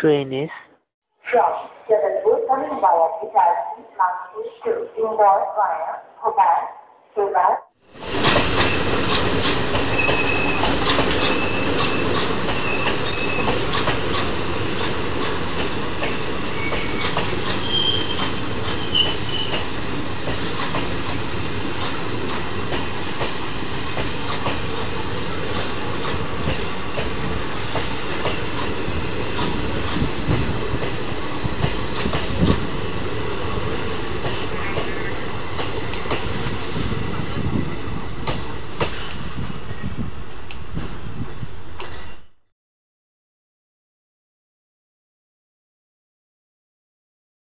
train is from Jabalpur coming via Itarsi, Maksi to Indore via Bhopal, Bhopal,